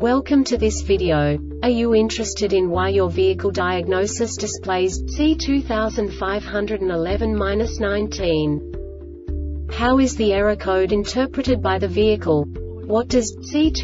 Welcome to this video. Are you interested in why your vehicle diagnosis displays C2511-19? How is the error code interpreted by the vehicle? What does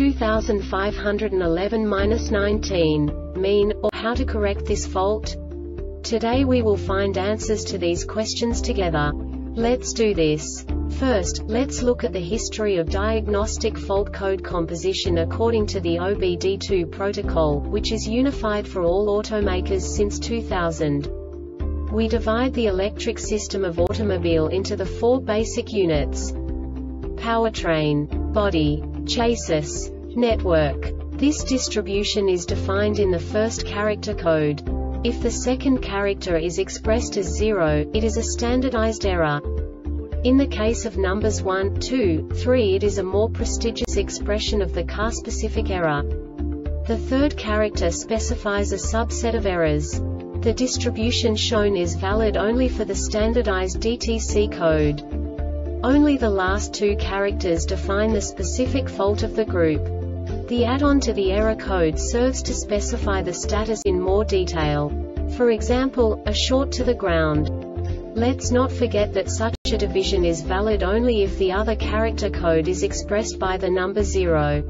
C2511-19 mean, or how to correct this fault? Today we will find answers to these questions together. Let's do this. First, let's look at the history of diagnostic fault code composition according to the OBD2 protocol, which is unified for all automakers since 2000. We divide the electric system of automobile into the four basic units: powertrain, body, chassis, network. This distribution is defined in the first character code. If the second character is expressed as 0, it is a standardized error. In the case of numbers 1, 2, 3, it is a more prestigious expression of the car-specific error. The third character specifies a subset of errors. The distribution shown is valid only for the standardized DTC code. Only the last two characters define the specific fault of the group. The add-on to the error code serves to specify the status in more detail. For example, a short to the ground. Let's not forget that such a division is valid only if the other character code is expressed by the number 0.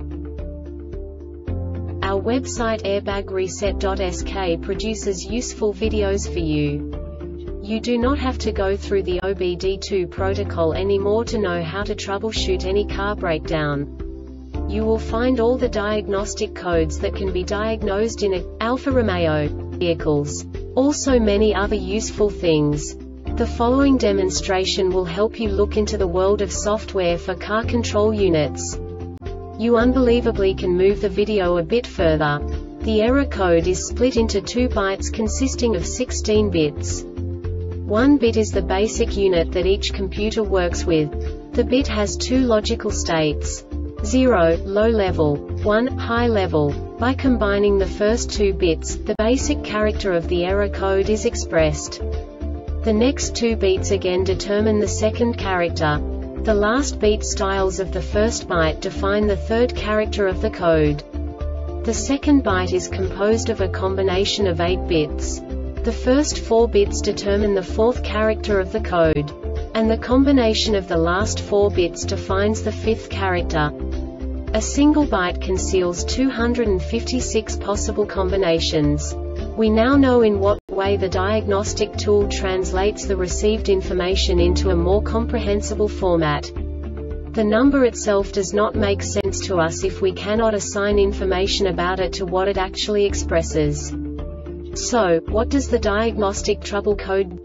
Our website airbagreset.sk produces useful videos for you. You do not have to go through the OBD2 protocol anymore to know how to troubleshoot any car breakdown. You will find all the diagnostic codes that can be diagnosed in Alfa Romeo vehicles. Also many other useful things. The following demonstration will help you look into the world of software for car control units. You unbelievably can move the video a bit further. The error code is split into 2 bytes consisting of 16 bits. 1 bit is the basic unit that each computer works with. The bit has 2 logical states: 0, low level, 1, high level. By combining the first 2 bits, the basic character of the error code is expressed. The next 2 beats again determine the second character. The last beat styles of the first byte define the third character of the code. The second byte is composed of a combination of 8 bits. The first 4 bits determine the fourth character of the code. And the combination of the last 4 bits defines the fifth character. A single byte conceals 256 possible combinations. We now know in what way the diagnostic tool translates the received information into a more comprehensible format. The number itself does not make sense to us if we cannot assign information about it to what it actually expresses. So, what does the diagnostic trouble code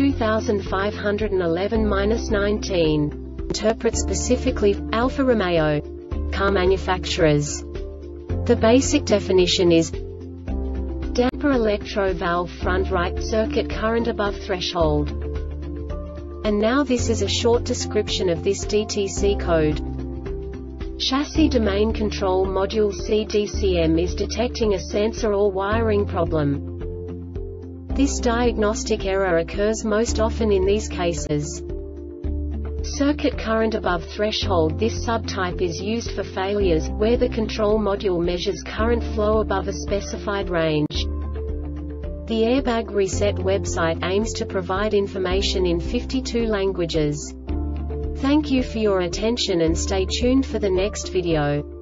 C2511-19 interpret specifically for Alfa Romeo car manufacturers? The basic definition is damper electro valve front right circuit current above threshold. And now this is a short description of this DTC code. Chassis domain control module CDCM is detecting a sensor or wiring problem. This diagnostic error occurs most often in these cases: circuit current above threshold. This subtype is used for failures where the control module measures current flow above a specified range. The Airbag Reset website aims to provide information in 52 languages. Thank you for your attention and stay tuned for the next video.